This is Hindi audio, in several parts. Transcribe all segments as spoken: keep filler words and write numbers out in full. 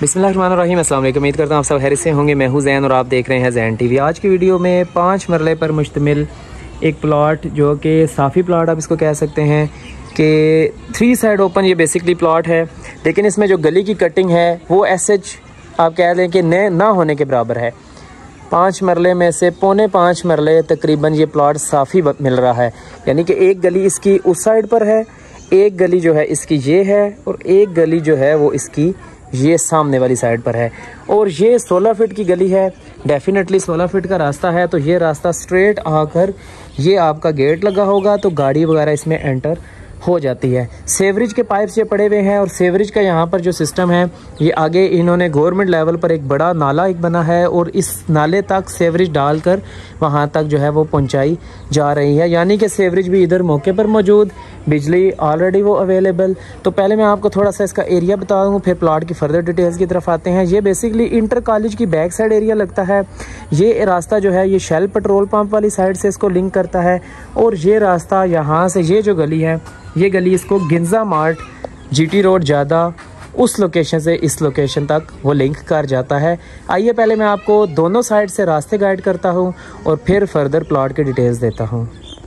बिस्मिल्लाहिर्रहमानिर्रहीम, अस्सलाम वालेकुम। उम्मीद करता हूँ आप सब खैरियत से होंगे। मैं हूँ ज़ैन और आप देख रहे हैं ज़ैन टीवी। आज की वीडियो में पाँच मरले पर मुश्तमिल एक प्लॉट, जो कि साफ़ी प्लॉट आप इसको कह सकते हैं कि थ्री साइड ओपन ये बेसिकली प्लॉट है, लेकिन इसमें जो गली की कटिंग है वो एस एच आप कह लें कि न ना होने के बराबर है। पाँच मरले में से पौने पाँच मरले तकरीबन ये प्लॉट साफ़ी मिल रहा है, यानी कि एक गली इसकी उस साइड पर है, एक गली जो है इसकी ये है और एक गली जो है वो इसकी ये सामने वाली साइड पर है। और ये सोलह फीट की गली है, डेफिनेटली सोलह फीट का रास्ता है। तो ये रास्ता स्ट्रेट आकर ये आपका गेट लगा होगा तो गाड़ी वगैरह इसमें एंटर हो जाती है। सेवरेज के पाइप्स ये पड़े हुए हैं और सेवरेज का यहाँ पर जो सिस्टम है ये आगे इन्होंने गवर्नमेंट लेवल पर एक बड़ा नाला एक बना है और इस नाले तक सेवरेज डालकर वहाँ तक जो है वो पहुँचाई जा रही है, यानी कि सेवरेज भी इधर मौके पर मौजूद, बिजली ऑलरेडी वो अवेलेबल। तो पहले मैं आपको थोड़ा सा इसका एरिया बता दूँ, फिर प्लॉट की फर्दर डिटेल्स की तरफ आते हैं। ये बेसिकली इंटर कॉलेज की बैक साइड एरिया लगता है। ये रास्ता जो है ये शेल पेट्रोल पंप वाली साइड से इसको लिंक करता है और ये रास्ता यहाँ से ये जो गली है ये गली इसको गिंजा मार्ट जीटी रोड ज़्यादा उस लोकेशन से इस लोकेशन तक वो लिंक कर जाता है। आइए पहले मैं आपको दोनों साइड से रास्ते गाइड करता हूँ और फिर फर्दर प्लॉट की डिटेल्स देता हूँ।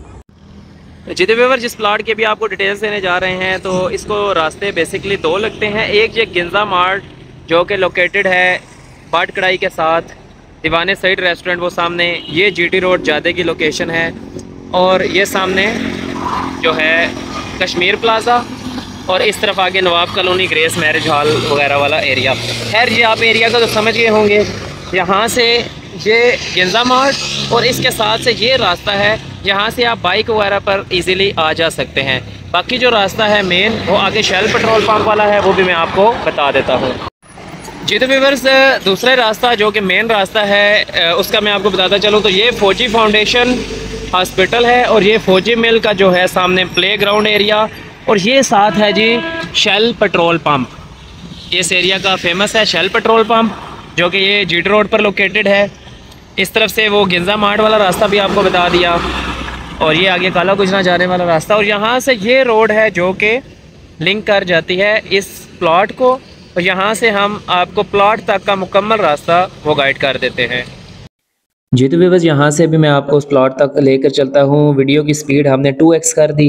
जी व्यूअर, जिस प्लॉट के भी आपको डिटेल्स देने जा रहे हैं तो इसको रास्ते बेसिकली दो लगते हैं। एक ये गिंजा मार्ट जो कि लोकेटेड है बाट कढ़ाई के साथ, दीवाने सईद रेस्टोरेंट वो सामने, ये जीटी रोड ज़्यादा की लोकेशन है। और ये सामने जो है कश्मीर प्लाजा और इस तरफ आगे Nawab colony Grace marriage hall वगैरह वाला एरिया। खैर ये आप एरिया का तो समझ गए होंगे। यहाँ से ये गिंजा मार्ट और इसके साथ से ये रास्ता है, यहाँ से आप बाइक वगैरह पर इजीली आ जा सकते हैं। बाकी जो रास्ता है मेन वो आगे शेल पेट्रोल पंप वाला है, वो भी मैं आपको बता देता हूँ। जी तो व्यूअर्स, दूसरा रास्ता जो कि मेन रास्ता है उसका मैं आपको बताता चलूँ तो ये फौजी फाउंडेशन हॉस्पिटल है और ये फौजी मिल का जो है सामने प्ले ग्राउंड एरिया और ये साथ है जी शेल पेट्रोल पंप। इस एरिया का फेमस है शेल पेट्रोल पंप जो कि ये जीटी रोड पर लोकेटेड है। इस तरफ से वो गिंजा मार्ट वाला रास्ता भी आपको बता दिया और ये आगे काला गुजरा जाने वाला रास्ता और यहाँ से ये रोड है जो कि लिंक कर जाती है इस प्लॉट को और यहाँ से हम आपको प्लॉट तक का मुकम्मल रास्ता वो गाइड कर देते हैं। जी तो व्यूअर्स, यहाँ से भी मैं आपको उस प्लॉट तक लेकर चलता हूँ। वीडियो की स्पीड हमने टू एक्स कर दी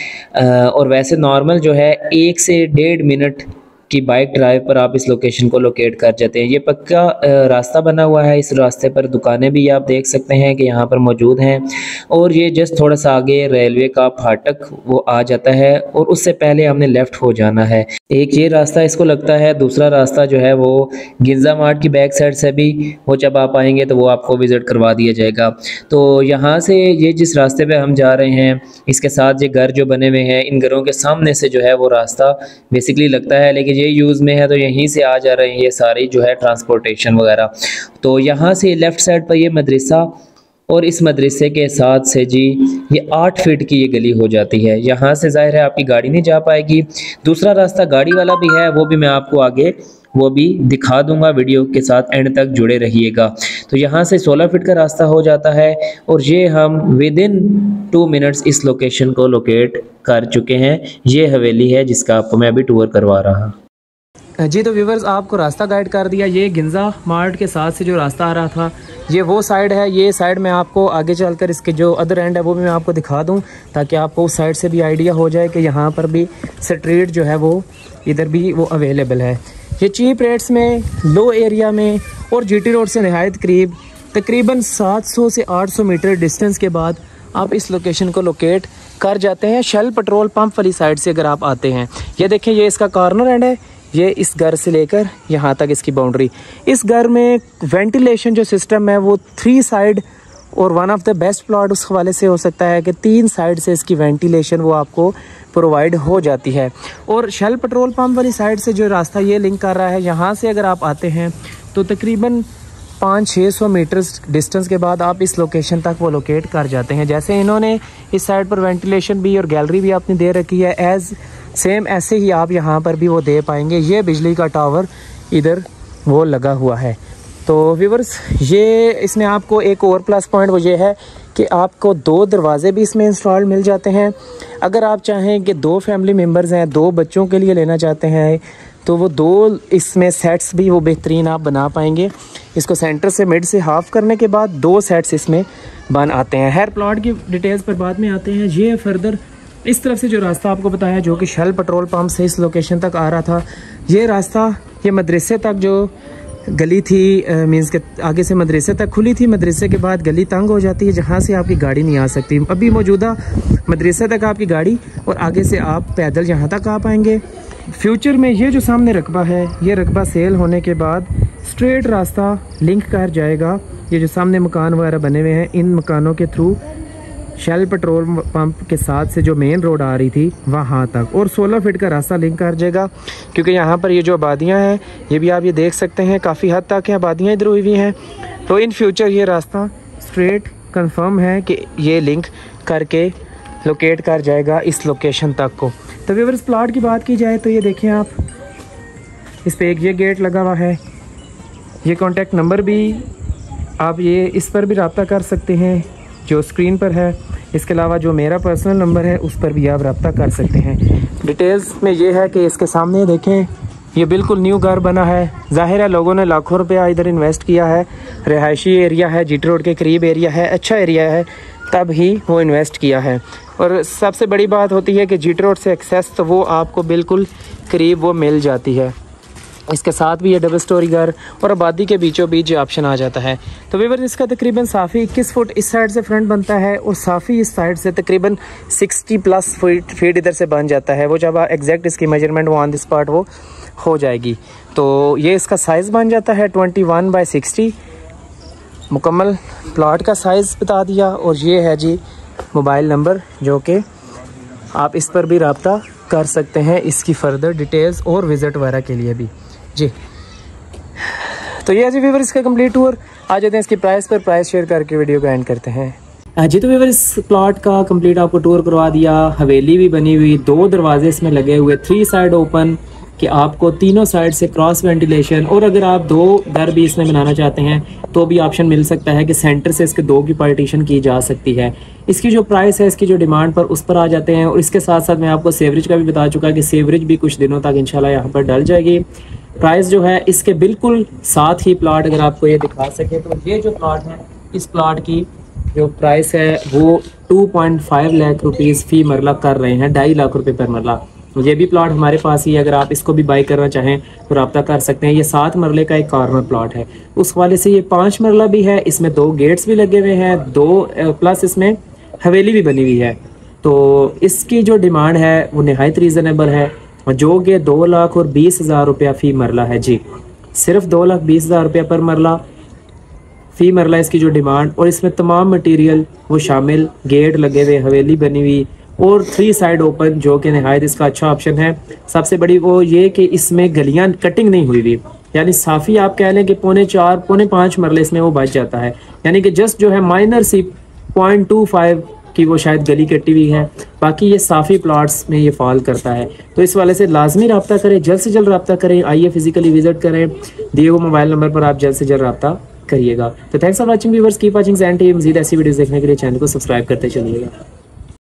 है और वैसे नॉर्मल जो है एक से डेढ़ मिनट की बाइक ड्राइव पर आप इस लोकेशन को लोकेट कर जाते हैं। ये पक्का रास्ता बना हुआ है, इस रास्ते पर दुकानें भी आप देख सकते हैं कि यहाँ पर मौजूद हैं और ये जस्ट थोड़ा सा आगे रेलवे का फाटक वो आ जाता है और उससे पहले हमने लेफ़्ट हो जाना है। एक ये रास्ता इसको लगता है, दूसरा रास्ता जो है वो गिंजा मार्ट की बैक साइड से भी वो जब आप आएंगे तो वो आपको विज़िट करवा दिया जाएगा। तो यहाँ से ये जिस रास्ते पे हम जा रहे हैं इसके साथ ये घर जो बने हुए हैं, इन घरों के सामने से जो है वो रास्ता बेसिकली लगता है, लेकिन ये यूज़ में है तो यहीं से आ जा रहे हैं ये सारी जो है ट्रांसपोर्टेशन वगैरह। तो यहाँ से लेफ़्ट साइड पर ये मदरसा और इस मदरसे के साथ से जी ये आठ फीट की ये गली हो जाती है। यहाँ से ज़ाहिर है आपकी गाड़ी नहीं जा पाएगी। दूसरा रास्ता गाड़ी वाला भी है, वो भी मैं आपको आगे वो भी दिखा दूंगा, वीडियो के साथ एंड तक जुड़े रहिएगा। तो यहाँ से सोलह फीट का रास्ता हो जाता है और ये हम विद इन टू मिनट्स इस लोकेशन को लोकेट कर चुके हैं। ये हवेली है जिसका आपको मैं अभी टूर करवा रहा हूँ। जी तो व्यूवर्स, आपको रास्ता गाइड कर दिया। ये गिंजा मार्ट के साथ से जो रास्ता आ रहा था ये वो साइड है। ये साइड में आपको आगे चलकर इसके जो अदर एंड है वो भी मैं आपको दिखा दूं ताकि आपको उस साइड से भी आइडिया हो जाए कि यहाँ पर भी स्ट्रीट जो है वो इधर भी वो अवेलेबल है। ये चीप रेट्स में, लो एरिया में और जीटी रोड से नहायत करीब तकरीबन सात सौ से आठ सौ मीटर डिस्टेंस के बाद आप इस लोकेशन को लोकेट कर जाते हैं। शेल पेट्रोल पंप वाली साइड से अगर आप आते हैं, ये देखें ये इसका कॉर्नर एंड है, ये इस घर से लेकर यहाँ तक इसकी बाउंड्री। इस घर में वेंटिलेशन जो सिस्टम है वो थ्री साइड और one of the best plot उस हवाले से हो सकता है कि तीन साइड से इसकी वेंटिलेशन वो आपको प्रोवाइड हो जाती है। और शेल पेट्रोल पंप वाली साइड से जो रास्ता ये लिंक कर रहा है, यहाँ से अगर आप आते हैं तो तकरीबन पाँच छः सौ मीटर्स डिस्टेंस के बाद आप इस लोकेशन तक वो लोकेट कर जाते हैं। जैसे इन्होंने इस साइड पर वेंटिलेशन भी और गैलरी भी आपने दे रखी है, एज़ सेम ऐसे ही आप यहाँ पर भी वो दे पाएंगे। ये बिजली का टावर इधर वो लगा हुआ है। तो व्यूवर्स, ये इसमें आपको एक और प्लस पॉइंट वो ये है कि आपको दो दरवाजे भी इसमें इंस्टॉल मिल जाते हैं। अगर आप चाहें कि दो फैमिली मेम्बर्स हैं, दो बच्चों के लिए लेना चाहते हैं तो वो दो इसमें सेट्स भी वो बेहतरीन आप बना पाएंगे। इसको सेंटर से मिड से हाफ करने के बाद दो सेट्स इसमें बन आते हैं। हर प्लॉट की डिटेल्स पर बाद में आते हैं। ये फर्दर इस तरफ से जो रास्ता आपको बताया जो कि शेल पेट्रोल पंप से इस लोकेशन तक आ रहा था, ये रास्ता ये मदरसे तक जो गली थी, मींस के आगे से मदरसे तक खुली थी, मदरसे के बाद गली तंग हो जाती है जहाँ से आपकी गाड़ी नहीं आ सकती। अभी मौजूदा मदरसे तक आपकी गाड़ी और आगे से आप पैदल यहाँ तक आ पाएंगे। फ्यूचर में ये जो सामने रकबा है, ये रकबा सेल होने के बाद स्ट्रेट रास्ता लिंक कर जाएगा। ये जो सामने मकान वगैरह बने हुए हैं, इन मकानों के थ्रू शेल पेट्रोल पंप के साथ से जो मेन रोड आ रही थी वहाँ तक, और सोलह फीट का रास्ता लिंक कर जाएगा। क्योंकि यहाँ पर ये जो आबादियाँ हैं ये भी आप ये देख सकते हैं, काफ़ी हद तक आबादियाँ इधर हुई हुई हैं। तो इन फ्यूचर ये रास्ता स्ट्रेट कंफर्म है कि ये लिंक करके लोकेट कर जाएगा इस लोकेशन तक को। तो व्यूअर्स, प्लाट की बात की जाए तो ये देखें आप, इस पर एक ये गेट लगा हुआ है, ये कॉन्टैक्ट नंबर भी आप ये इस पर भी रब्ता कर सकते हैं जो स्क्रीन पर है। इसके अलावा जो मेरा पर्सनल नंबर है उस पर भी आप रब्ता कर सकते हैं। डिटेल्स में ये है कि इसके सामने देखें, ये बिल्कुल न्यू घर बना है। जाहिर है लोगों ने लाखों रुपया इधर इन्वेस्ट किया है, रिहायशी एरिया है, जीटी रोड के करीब एरिया है, अच्छा एरिया है, तब ही वो इन्वेस्ट किया है। और सबसे बड़ी बात होती है कि जीटी रोड से एक्सेस तो वो आपको बिल्कुल करीब वो मिल जाती है। इसके साथ भी ये डबल स्टोरी घर और आबादी के बीचों बीच ऑप्शन आ जाता है। तो व्यूअर्स, इसका तकरीबन साफ़ी इक्कीस फुट इस साइड से फ्रंट बनता है और साफ़ी इस साइड से तकरीबन साठ प्लस फीट फीट इधर से बन जाता है। वो जब एग्जैक्ट इसकी मेजरमेंट वो ऑन द स्पॉट वो हो जाएगी। तो ये इसका साइज़ बन जाता है ट्वेंटी वन बाई सिक्सटी। मुकम्मल प्लॉट का साइज़ बता दिया। और ये है जी मोबाइल नंबर जो कि आप इस पर भी रब्ता कर सकते हैं इसकी फर्दर डिटेल्स और विज़िट वगैरह के लिए भी जी। तो ये जी व्यूअर इसका कंप्लीट टूर। आ जाते हैं इसकी प्राइस पर, प्राइस शेयर करके वीडियो को एंड करते हैं जी। तो व्यूअर इस प्लॉट का कंप्लीट आपको टूर करवा दिया। हवेली भी बनी हुई, दो दरवाजे इसमें लगे हुए, थ्री साइड ओपन कि आपको तीनों साइड से क्रॉस वेंटिलेशन, और अगर आप दो घर भी इसमें बनाना चाहते हैं तो भी ऑप्शन मिल सकता है कि सेंटर से इसके दो की पार्टीशन की जा सकती है। इसकी जो प्राइस है, इसकी जो डिमांड पर, उस पर आ जाते हैं। और इसके साथ साथ मैं आपको सेवरेज का भी बता चुका कि सेवरेज भी कुछ दिनों तक इंशाल्लाह यहाँ पर डल जाएगी। प्राइस जो है इसके बिल्कुल साथ ही प्लॉट अगर आपको ये दिखा सके तो ये जो प्लॉट है, इस प्लॉट की जो प्राइस है वो two point five lakh rupees फी मरला कर रहे हैं, ढाई लाख रुपए पर मरला। ये भी प्लॉट हमारे पास ही, अगर आप इसको भी बाई करना चाहें तो रब्ता कर सकते हैं। ये सात मरले का एक कॉर्नर प्लॉट है, उस वाले से ये पाँच मरला भी है। इसमें दो गेट्स भी लगे हुए हैं, दो प्लस इसमें हवेली भी बनी हुई है। तो इसकी जो डिमांड है वो नहायत रीज़नेबल है, जो कि दो लाख और बीस हज़ार रुपया फ़ी मरला है जी। सिर्फ दो लाख बीस हज़ार रुपया पर मरला फ़ी मरला इसकी जो डिमांड। और इसमें तमाम मटेरियल वो शामिल, गेट लगे हुए, हवेली बनी हुई और थ्री साइड ओपन, जो कि नहायत इसका अच्छा ऑप्शन है। सबसे बड़ी वो ये कि इसमें गलियां कटिंग नहीं हुई हुई, यानी साफ़ी आप कह लें कि पौने चार पौने पाँच मरले इसमें वो बच जाता है। यानी कि जस्ट जो है माइनर सी पॉइंट टू फाइव की वो शायद गली कटी हुई है, बाकी ये साफ़ी प्लॉट्स में ये फॉल करता है। तो इस वाले से लाजमी रब्ता करें, जल्द से जल्द रब्ता करें, आइए फिजिकली विजिट करें, दिए हुए मोबाइल नंबर पर आप जल्द से जल्द रब्ता करिएगा। तो thanks for watching viewers, keep watching Zain TV. मज़ीद ऐसी वीडियोस देखने के लिए चैनल को सब्सक्राइब करते चलिएगा।